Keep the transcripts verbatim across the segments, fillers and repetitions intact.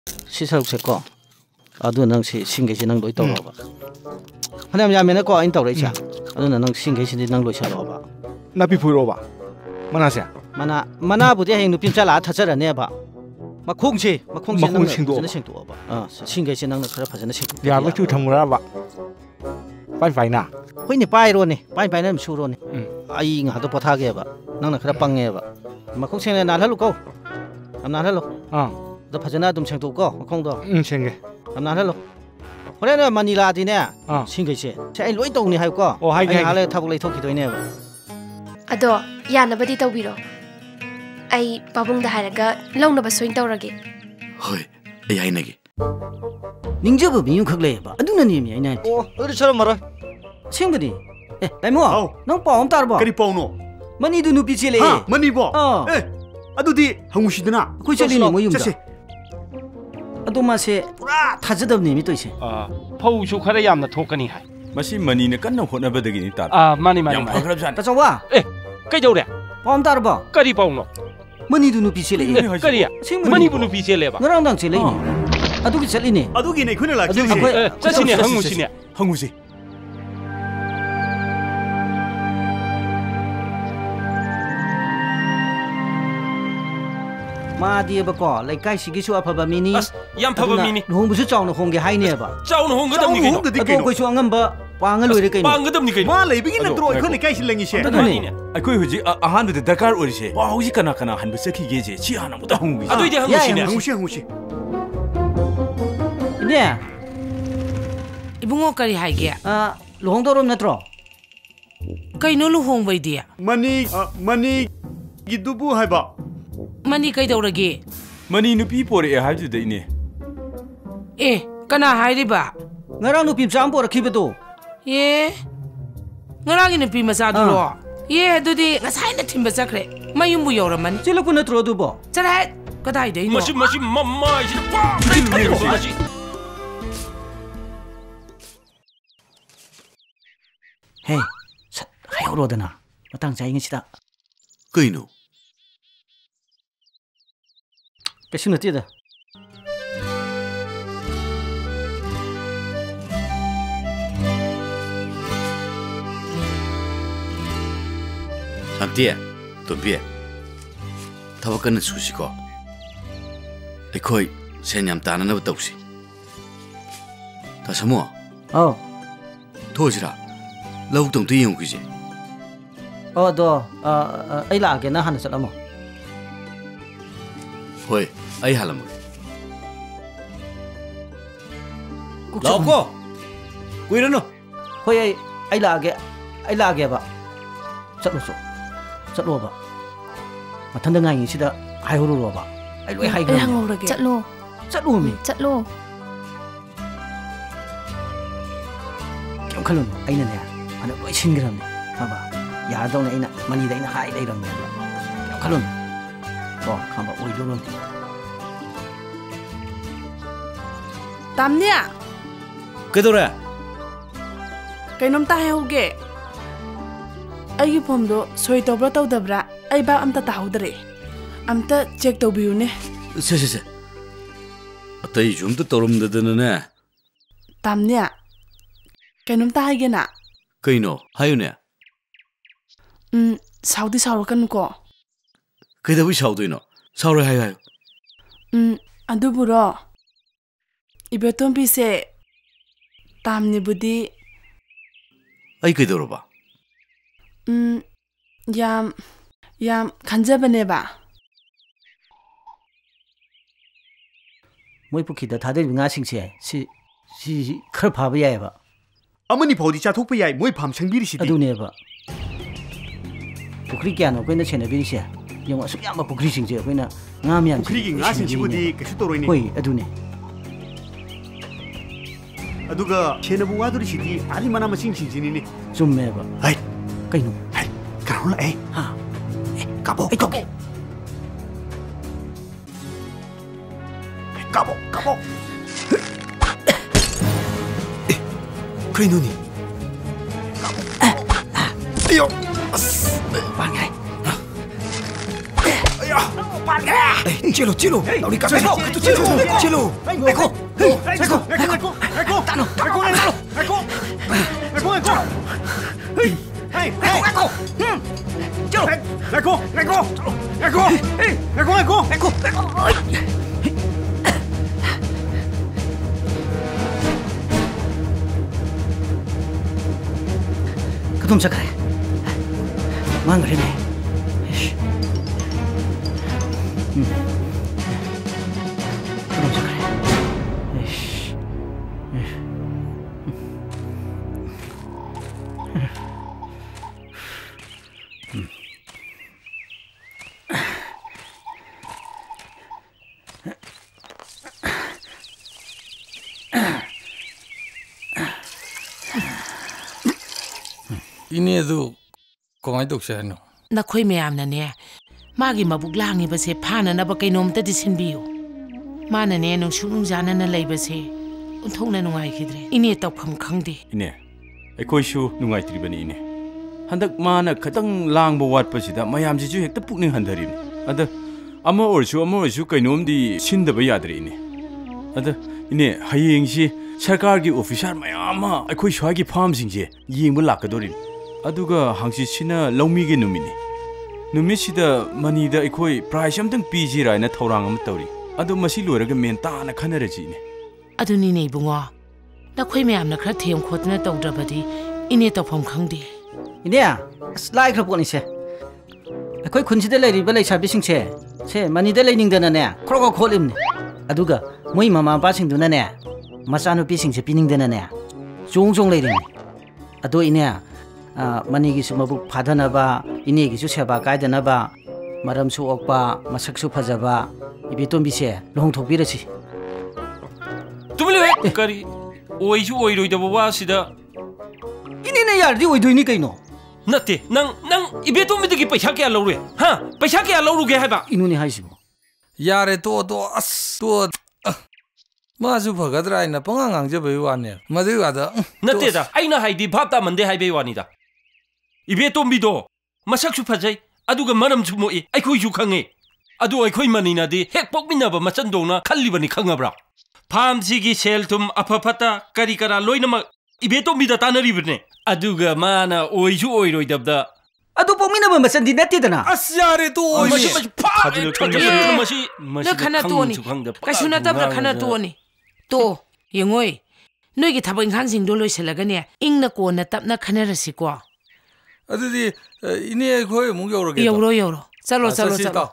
시 서룩세고 아두 능 시 신게시 능 로이 떠러봐 하나님 야면에 거 아인 떠러이자 아두나 능 신게시 능 로이 셔러봐 나비 보이러봐 만나세 만나 만나부디 행 누핀 잘라 타저라네봐 마콩시 마콩시 능 생도 생도봐 어 신게시 능 खरा फजन 생도 야가 주 담으라봐 빠이빠이나 호이니 빠이로네 빠이빠이는 수로네 아이 nga도 포타게봐 능나 खरा 빵게봐 마콩생네 나할로고 암나할로 어 너 파전나 좀 생도고 마콩도 응 생게 암나할로 호래는 마닐라디네 어 신게시 제 로이 동니 하고 어 하이게 하래 타복 레이 토키도이네 아도 야나버디 떠비로 아이 바봉다 하라가 롱나바 소인 떠라게 허이 아이 하이나게 닝저부 미용 컥레봐 아두나 님이 아이나 어 어디처럼 말아 친구디 에 라이모 너 빠옴 따르봐 그리 빠오노 머니도 누비 칠레 아 머니보 어 에 아두디 항우시드나 그 칠리니 뭐 용다 아도마세 pu라 타즈답 님이 또 있어 아 파우쇼 khara yamna thokani hai masi manine kanna honabadagini ta 아 mani mani yam phagrabjan ta chawa 에 kaidore 빠옴 따르봐 kari pauno 머니도 누비 칠레 kariya mani bunu pi chele ba 너랑당 칠레니 아두기 칠리니 아두기네 그네 라 아두기 chasine hangusine 항우시 마디에버거 레카이 시기수 아파바 미니 yam phaba mini 홍부수 짜오는 홍게 하이네바 chauna hongadamni kaino 아도 거이수 angamba 빵을 로이레 kaino bangadamni kaino 마 레비기 나트로 이코네 카이시 랭이셰 아도네 아이코이 후지 아한데 다카르 오리세 와 후지 카나 카나 한베 세키게제 치 하나보다 항우시 adoide hangusine 항우시 항우시 네 이붕어 까리 하이게 아 로홍도롬 나트로 까이노 루홍바이디야 마니 마니 기두부 하이바 마니 까이더라게 mani nupi pore e haide ine 에 까나 하이리바 ngarang nupi jambo rakhibedo 예 ngaragi nupi masadulo 예 두디 ngasaina timba sakre mayumbu yoraman chilakun natro dubo chara kadai dei no mashi mashi mamma isi pa mashi hey hayorodana matang jai ngisida kaino Kasih nanti dah. Santia, Tobia. Tawakan sushi ko. Ekoi, senyam tanah na betausi. Ta semua. Oh. Tojira, lau tong tu yang kuji. Oh, do. Ah, ai lagi na hana selama. Hoi. Ay halam. Lauko. Kuirano. Hoi ai ai lagi. Ai lagi ba. Sat lo so. Sat lo ba. Mà thân ngay si da hai huru lo ba. Ai loi hai ga. Chat lo. Chat lo mi. Chat lo. Kyong khalun ai na ne. Ana loi sin gram ne. Ha ba. Ya dong ne ai na mani da ai na hai dai ram ne ba. Kyong khalun. Ko kham ba oi lo lo. 담냐 그더라 kainom ta heuge aigi phomdo soi tobra tawdabra ai ba amta tahudre amta check tobiyune 세세세 어때이 좀더 떠름데드네 담냐 kainom ta haigena 그이노 하유네 음 사우디 사우kan ko 그다위 샤우도이노 사우레 하유 음 안두부로 이베톤 비세 담니 부디 아이 그더러봐 음 얌 얌 간자베네 봐 Moi pukida 다들 nga singse si si khar pha ba yai ba. 아머니 버디 차 톡배 야이 뭐이 밤 생비리시디 Adune ba. Pukri kya no koina chene bi se. Yong asuk yam ba pukri singse koina nga myam. 그리기 나신 지부디 그슈 또로이니 Hoi adune. 아두가 체너부 와두리시디 아니 마나마 싱싱진이니 Zumme ba. 아이 Kaino. 아이 가로라 에이 Ha. 까보 Ai 까보 까보 까보 그이노니 까보 아요 Bang ai. 아야 Chelo, chelo. Ahorita chelo, chelo, chelo. Eco, eco, eco, eco. Tano, eco, eco, eco, eco. Hey, hey, eco. Chelo, eco, eco, eco. Hey, eco, eco, eco, eco. 그놈 작가래. 망 그러네. 음. 그놈 작가래. 에이씨. 음. 이니에도 공항에 독사하노. 나 코이 매암나네. 마기 마북 랑이버세 파나나바 그놈한테 신비요. 마나네 농수농자나나 레이버세. 운통나 농아이기드레. 이니에 떡함 강디. 이네. 에코이슈 농아이트리버니 이네. 한dak 마나 가당 랑보 왓버시다 마얌지주 헥다 푹닝 한다리네. 아다 아마 얼슈 아마 얼슈 그놈디 신더버 야드리네. 아다 이네 하이행시 सरकार기 officer मयामा अखोई स्वागी form सिंजे येंब लाकदोरिन अदुगा हांसी सिना लौमीगे नुमिने नुमिसिदा मनीदा अखोई प्राइस अमतंग पीजी रायना थौरांग अम तौरी अदु मसी लोरगा मेन ताना खनरजिने अदुनिने बुंगो नखोई मयामना खरा थेम खोतना तौद्रबदी इने तौफम खंगदे इने स्लाइ खरपोनिसे अखोई खुनसिदा लेरिबा लेसाबिसिंसे से मनीदा लेनिंगदनाने खरगो खोलिमने अदुगा मोइ मामा पासिंदुनाने मचानुपीसिंसे पीनिंगदनाने जोंग जोंग लेरिंग अदो इने मनीगिसु मबुक फादनबा इनेगिसु सेबा कायदनबा मरमसु ओकपा मसकसु फजबा इबेतोंबिसे लोंथोकबिरसि तुमले करी ओइसु ओइरोइदबा वासिदा इनेने यारदि ओइदोइनि कैनो नते नंग नंग इबेतोंबिदगी पैसा क्या लौरे हा पैसा क्या लौरुगे हाबा इनुने हाइसिबो यारे तो तो अस तो मासु फगद्राइना पंगांग गांगजबय वाने मदुगादा नतेदा आइना हाइदि भाबता मंदे हाइबे वानिदा इबेतोंबिदो मसकसु फजै अदुगा मरमसु मोइ आइखोइसु खंगे अदु आइखोइ मनिनादि हेक पोकमिनाबा मचनदोना खल्लिबनि खंगाब्रा फार्मसिगी सेल तुम अफफता करी करा लोइनमा इबेतोंबिदा तानरिबने अदुगा माना ओइसु ओइरोइदबदा अदु पोकमिनाबा मचनदि नतेदना अस यारे तो मसि मसि मसि न खना तोनि काइसुना तबरा खना तोनि तो यंगोय नोइगी थाबक इंखांसिंदो लोइसलगने इंगना कोना तपना खनरसिको अदुदि इने खोय मुग यौरगे यौरो यौरो चलो चलो चलो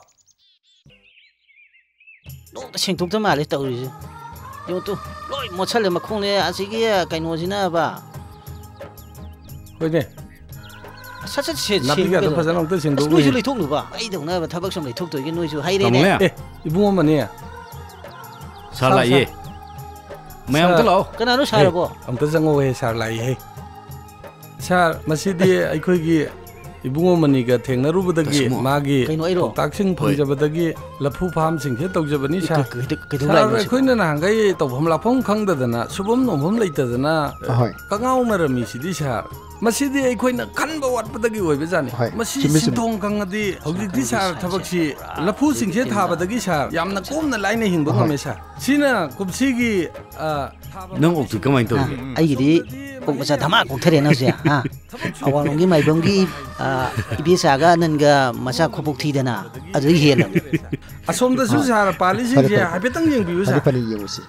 नो सिंथुक त माले तौरिजे यो तो लोइ मोछले मखोंले आसिगी कैनोजिना बा होइने सच से नापिगा त फजन उत सिंदो नोइसु लेथोक्नु बा आइ दौना थाबक सम लेथोक तोगे नोइसु हाइरेने ए इबुंगो मने साला ये मैं हम तो लाओ कनानो सारबो हम तो जंगो हे सार लाई हे सार मसिदि अखोइगी इबुंगो मनिगा थेंगनरुबदगी मागी ताक्सिंग फंजबदगी लफु फार्म सिंगे तौजबनी सा अखोइना नांगै तौफम लाफम खंगदना सुबम नोमम लेतदना कंगाउनरमी सिदि सार मसिदि अखोइना खनबा वाटपदगी ओइबे जाने मसि सिथोंग खंगदि हौजिकदि सार थबकसी लफु सिंगे थाबदगी सार यामना कोमना लाइना हिंबो ngame सा सिना कुबसिगी नंग ओक्तु कमाइन तौगे आइगिदि कोमसा धमा कोथरे नसे हा अवालोंगी माइबंगी इबेसागा ननगा मसा खोपक थीदना अदु हेलम असोमदा सु सार पाली सिंगे हाबेतंग यंबिउ सा पाली यंगुसी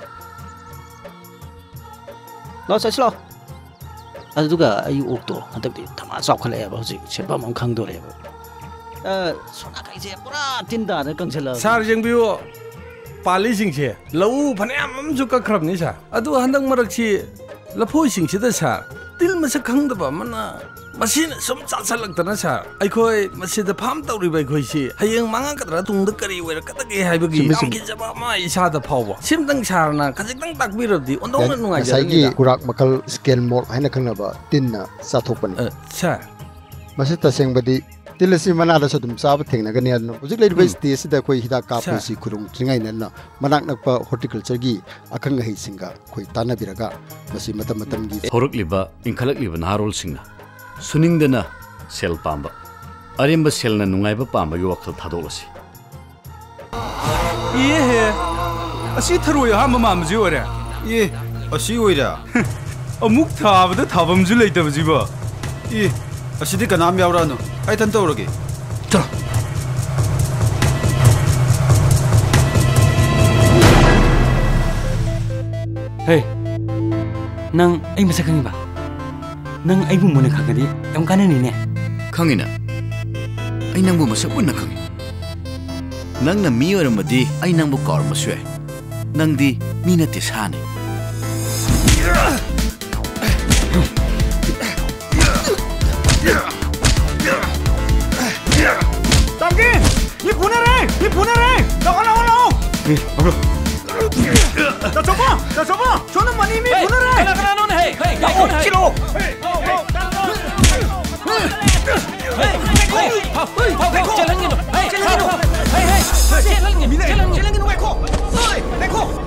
लो ससलो अदुगा आयु ओक्तो हतकदि धमा चावखलेबा हजि सेबम खंगदोरेबा अ सोना काइजे पुरा तिनदा न कंसेला सार यंबिउ पाली सिंगे लौ फनेम जु कखरबनि सा अदु हंदंग मरकसी लफोइ सिंगसिदा सा तिल मसा खंगदबा मना मसिन सम चासलक्तना सा अखोय मसिदा फार्म तौरिबा अखोयसी हयेंग मांगा कदरा तुंगद करी वेर कदगे हाइबगी यामकी जबा मा इसादा फावबा सिमतंग सारना खजितंग ताकबिरबदि ओंदोंना नुंगाय साइगी कुराक मकल स्केल मोर हाइना खंगनबा तिनना साथोकपनि सा मसि तसेंगबदि तिलसी मनादा सदुम चाब थेंगनगनि अदन हुजिक लेरिबा स्टेज सिदा कोइ हिदा कापुसी खुरुंग त्रिंगाइनना मनाक नकपा हॉर्टिकल्चर गी अखंग हिसिंगा कोइ तानाबिरगा मसि मतम मतमगी होरकलिबा इंखलकलिबा नारोल सिंगना सुनिंगदना सेल पांबा अरेंबा सेलना नुंगाइबा पांबगी वखल थादोलसी 예, 아시 트로이 한번 마음지 오래. 예, 아시 오이라. 어묵 타버도 타범주 레이터지 봐. 예, 아시디 가남 야우라노. 아이탄 떠오르게. 자. Hey, nang ay masa kang ba? Nang ay mo muna kagadi, yung kanan ni ne. Kangina. Ay nang mo masak na kang. Nang na miyo na madi ay nang mo kar maswe. Nang di mina tisane. Tamgi, ni punare, ni punare. Nawa nawa nawa. Eh, bro. 나 저봐! 나 저봐! 저는 많이 이미 보내래! 가나 가나 넌 헤이! 헤이! 나 오 킬로! 헤이! 헤이! 헤이! 젤랑님! 헤이! 헤이! 헤이! 젤랑님! 젤랑님! 젤랑님 왜 코! 어이! 내 코!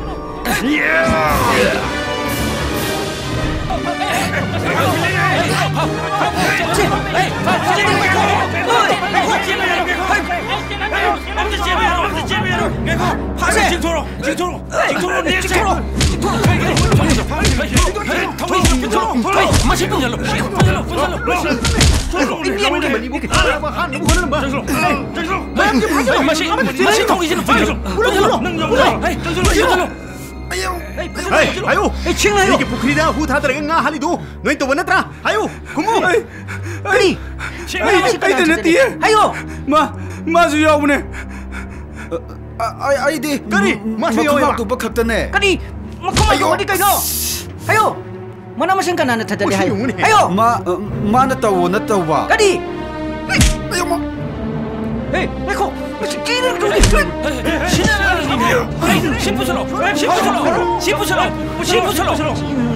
Hey, ayo! Hey, ching ayo! Ini pukrida hu tha tara nga halidu. Noi to banatra. Ayo, kumu. Kani? Ay, ay danati. Ayo. Ma, ma su yaw ne. Ay, ay di. Kani? Ma su yaw tu bakhatane. Kani? Makama yo di kayo. Ayo. Mana masing kana na thadali hayo. Ayo. Ma, ma na tawo na tawa. Kani? Ayo ma. Hey, Eko. Kini tu. 신나는 신부스러 신부스러 신부스러 신부스러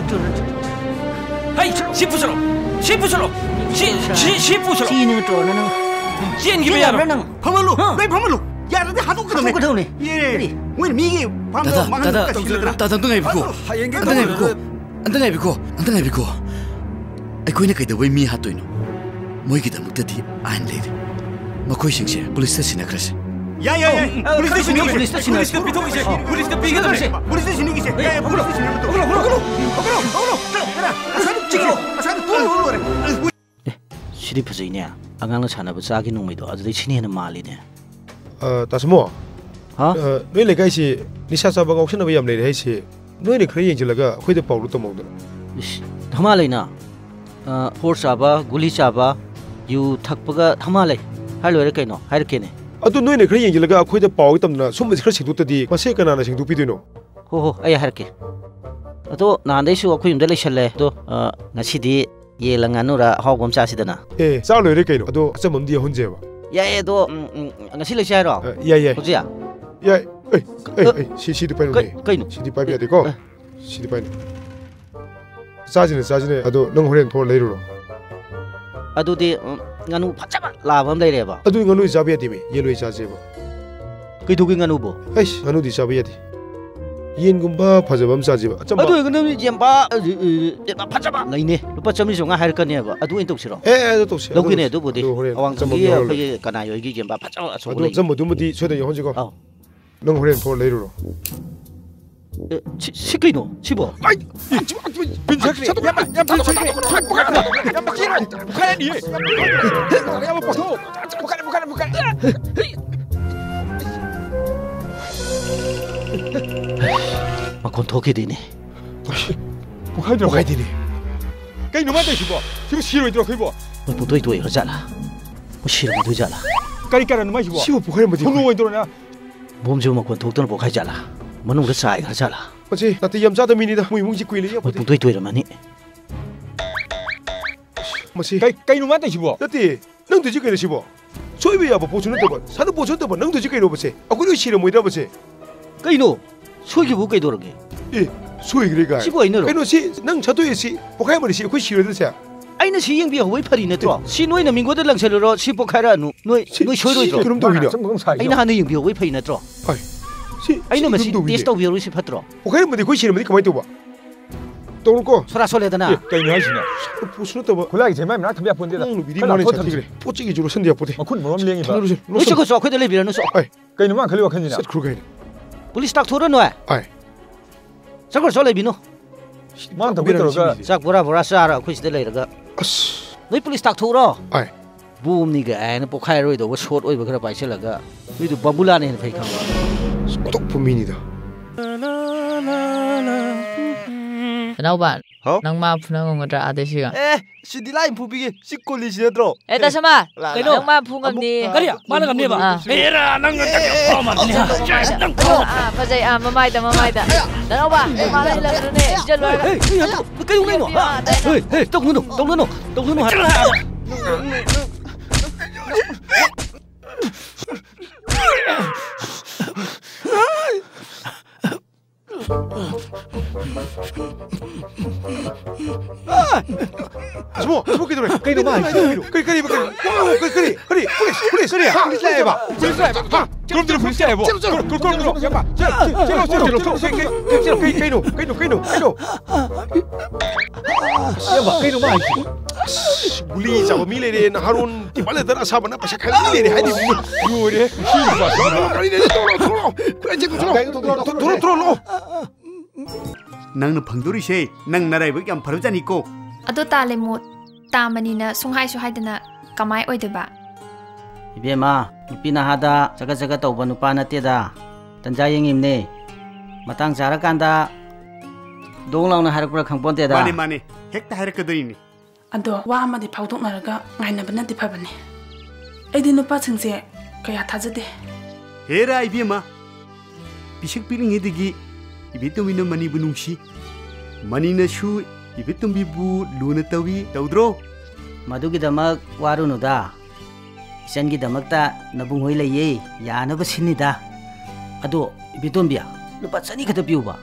하이 신부스러 신부스러 시 신부스러 Kini tu nana. 찐 기배야 파말로. 왜 파말로? 야, 근데 하도 그러네. 하도 그러네. 예. 왜 미기 방금 망한 다다 것까지 다다 등 해비고 안등 해비고 안등 해비고 안등 해비고 ꯑꯩꯈꯣꯏꯅ ꯀꯩꯗꯧꯕꯩ ꯃꯤ ꯍꯥꯠꯇꯣꯏꯅꯣ ꯃꯣꯏꯒꯤꯗꯃꯛꯇꯗꯤ ꯑꯥꯏꯟ ꯂꯩꯔꯤ ꯃꯈꯣꯏꯁꯤꯡꯁꯦ ꯄꯨꯂꯤꯁꯇ ꯁꯤꯟꯅꯈ꯭ꯔꯁꯤ 야, 야, 야. police station, police station. police station 비통 이제. police station 비가 그래. police station 이제. 야, 야, police station 또. 그럼, 그럼, 그럼. 그럼, 그럼. 그래. 아산 찍어. 아산 또 그래. Eh, siri phasai ne. Angang na chana ba cha gi nong mai do adai chini na mali ne. 아, 다스모. 하? 어, 너희 레가이시 니샤 사바가 혹시나 왜 암레 해시. 너희는 그래 얘기라가 거기다 바로 또 먹더라. Ish, thama lai na. Uh, horse chaba, guli chaba, yu thakpaga thama lai. Hai loi ra kaino, hai ra kene. ꯑꯗꯨ ꯅꯣꯏꯅ ꯈꯔ ꯌꯦꯡꯖꯤꯜꯂꯒ ꯑꯩꯈꯣꯏꯗ ꯄꯥꯎꯒꯤ ꯇꯝꯗꯅ ꯁꯨꯝꯕꯁꯤ ꯈꯔ ꯁꯦꯡꯗꯣꯛꯇꯗꯤ ꯃꯁꯤ ꯀꯅꯥꯅ ꯁꯦꯡꯗꯣꯛꯄꯤꯗꯣꯏꯅꯣ? Ho ho, ai har ke. Ato nandaisu akhoi yumda leishalle do ngasidi ye langanura hawgom cha sidana. 에, 쌀 노래 그이노. 아도 어쩌면 뒤에 혼자봐. Ya do ngasi leisha ro. 야, 야. Hojiya. 야, 에이, 에이, 에이, 시 시디 빠이노. 그이노. 시디 빠이야 되고. 시디 빠이노. 싸지네, 싸지네. 아도 능 호렌 돌 내리로. Adudi nganu phachaba labam dai reba. 아도 nganu 잡아야 되미. 예로이 자제봐. Kaidugi nganu bo. 에이씨, nganu 잡아야 돼. 이엔금바 파자밤 싸지봐. Adu nganu jemba jemba phachaba laine. Lupa chamni songa hair kane ba. Adu in toksiro. 에, 에, 똑시. Lokine do bodi. Awang gi phai kana yo gi jemba phachaba aso. 아도 점모 두무디 최대 혼지고. 능 호렌 돌 내리로. 시키노 시보. 아이, 빈착 차도 야, 야, 빈착. 야, 막히라. 북한이. 야, 뭐 보소. 북한, 북한, 북한. 막건 더게 되네. 북한 들어가야 되네. cái nó mới đây chứ bộ, chứ xí rồi tôi bộ. Mình bố tôi tuổi nó chả là, bố xí rồi tôi chả là. cái cái nó mới chứ bộ. xí bộ 북한 mà gì? không nuôi tôi nữa. Bố chưa mà còn thuộc tôi là bố khai chả là, mà nó rất sai chả là. Mà gì? Ta tìm ra tao mini đó, mui mung chỉ quỳ lấy. Bố tôi tuổi rồi mà nè. mà gì? cái cái nó mới đây chứ bộ. đó thì, nâng từ chứ cái này chứ bộ. 소위 왜 아버 보존을 또 봐. 사는 보존도 봐. 능도 지게 놓으세요. 아 그리고 싫어 뭐 이러 보세요. 그이노 소기 못 가이 도르게. 예. 소위 그래가. 시보 이노로. 그이노 시 능 저도에 시 복하이 머리 시 그 싫어 드세요. 아이는 시행비 왜 팔이 네트로. 시 노이는 민고들 랑설로 시 복하라 노 노이 노이 쇼로 있어. 그럼 또 이려. 아이는 하는 행비 왜 팔이 네트로. 아이. 시 아이는 마시 테스트 비오로 시 파트로. 복하이 머리 그 싫어 머리 가만히 또 봐. 또 올거. 소라 소래다나. 예. 그이노 하시나. 보수는 또 봐. 콜라기 제만 나 담배 본데다. 응, 미리 말해 잘 그래. 뽀찌기 주로 선대 보대. 아, 군 뭐람 랭이 봐. 너 저거 저 그들 레비라는 소. 아이. 그이노만 걸려 간지나. 그러게. Police ताक थोड़ा no है अय चक्कर चले बिनो मान तो बिरो का चक बोरा बोरा सारा खुश दे लेरगा नोई पुलिस ताक थोड़ा अय बूम नि गा आयन पोखाय रोय दो शॉट ओय बखरा पाइछलगा नोई तो बबुला ने फै खाम तो पुमिनी दा Kenapa? Nang ma puna ngongadra ade siga. Eh, si dilai pubi si koli si dro. Eh, ta sama. Nang ma punga ni. Kari, mana ngam ni ba? Era nang ngam ta ma ni. Nang ko. Ah, pajai ah mamai da mamai da. Nang ba, ma la la ne. Jal lo. Eh, kai ung no. Eh, eh, tong no, tong no, tong no. Semua, semua kita ni. Kau mana? Kau kau kau kau kau kau polis polis ni. Polis saya ba. Polis saya ba. Kau tu polis saya ba. Kau kau kau kau siapa? Celo celo celo. Celo kau kau no kau no kau no kau no. Siapa? Kau no mana? Buli siapa milih ni? Harun di mana dah siapa nak pasal kali ni? Hai ni. Yo ni. Siapa? Kali ni tolong tolong. Kau cek tolong. Tolong tolong. Nang phangdori she nang narai ba yam pharujani ko ado tale mo tamanina sunghai su haidana kamai oideba ibema ipina hada jaga jaga tawba nupa nate da tanja yengim ne matang jara kanda donglawna harakura khangponte da mane mane hekta harakadori ni ado wa amadi phawdok naraga ngaina bana di phabani aidi nupa chingse kaya thajade hera ibema bisik piling edigi Ibitumino mani bunungsi, mani nasu ibitum bibu luna tawi taudro. Madu kita mak warunu dah, isan kita mak ta nabung hoi lagi, ya nabas sini dah. Aduh, ibitum biar, lupa sani kata piu ba.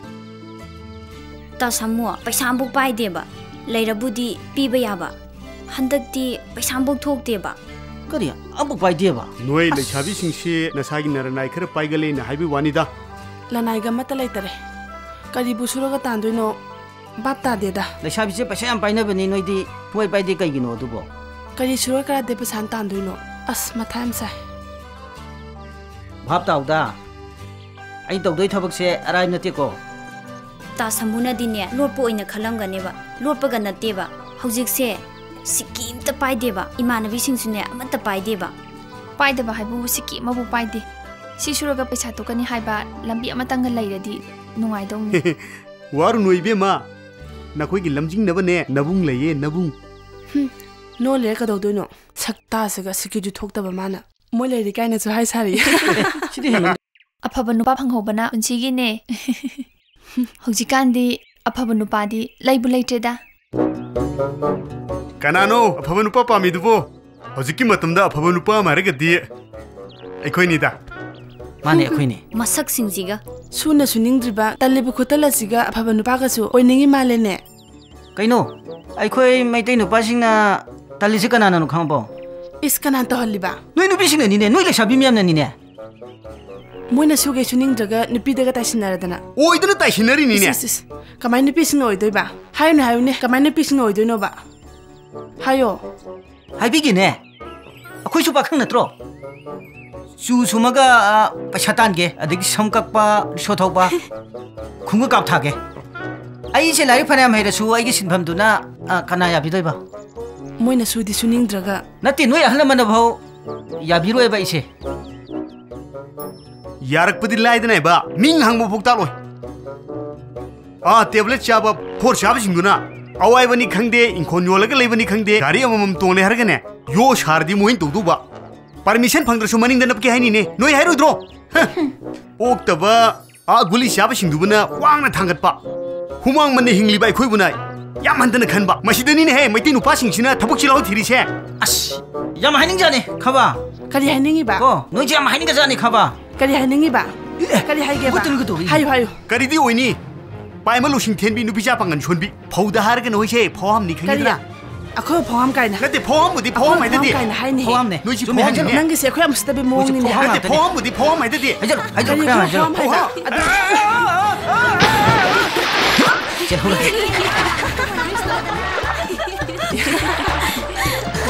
Ta semua, paisambuk pai dia ba, laira budi pi ba ba, hendak di paisambuk thok dia ba. Kariya, ambuk pai dia ba. Noi le chabi singsi nasagi naranai kera pai gale na haibi wanida. Lanai ga mata laitare kari busuro ga tandoi no batta de da le shabi se pasa am paina bani noi di poi pai de kai gino dubo kari suro kara de pasan tandoi no as matham sai bhap taw da ai taw doi thabak se arai nate ko ta samuna dine lotpo oina khalam ga ne ba lotpa ga nate ba hojik se sikim ta pai de ba imanabi singsune amata pai de ba pai de ba haibu sikim mabu pai de si suruga pesa to kani haiba lambi amatang ga lairadi nungai dong waru noi be ma nakoi gi lamjing na bane nabung laye nabung no le ka do do no sakta se ga sikki ju thok ta ba mana mo le ri kai na chu hai sari sidi afaba nupa phanghoba na unchi gi ne hojikan di afaba nupa di laibu laite da kanano afaba nupa pa mi dubo hojiki matamda afaba nupa ma re ga di aikoi ni da Mane akoi ni masak singjiga suna suning driba talibu khotala siga afaba nupa ga su oiningi male ne kaino aikoi maitai nupa singna talisi kana na nu khangbo iskana to holiba noi nupi singna ni ne noi le sabi miam na ni ne moina suge suning draga nupi daga taisinara dana oi dana taisinari ni ne kamai nupi sing oi doi ba hayo ne hayo ne kamai nupi sing oi doi no ba hayo haibi gi ne akoi su ba khang na tro Su sumaga pasatan ke, adik samkak pa sothau pa, khunga kap tha ke. Ai se lari phana mai su ai gi sinpham tu na kana ya bidoi ba. Moina su di suning draga. Nati noi ahla mana bhau ya biroi ba ise. Yarak padi lai dana ba, ming hang mo phukta loi. Ah tablet cha ba phor cha ba singduna. Awai bani khangde inkhon yolaga lei bani khangde gari amam tongle harga ne. Yo shardi mohin tu du ba. Permission phangdra su maning danap ke haini ne noi hairu dro ok taba a guli shaba singdubuna wangna thangat pa humang manne hingli bai khoi bunai yam handana khanba masidani ne he maiti nu pa singsina thabuk chilau thiri se as yam haining jane khaba kali hainingi ba ko noi jam haining ga jane khaba kali hainingi ba kali haige ba hayo hayo kari di oini pai malu sing thenbi nu bija pangan chonbi phauda har ga noi se phawam ni khangina Aku paham kan? Nanti paham budi paham ada di. Paham ne. Nuji paham ne. Nanti saya aku mesti tapi mau ni. Nanti paham budi paham ada di. Ajar, ajar, ajar. Paham. Ajar.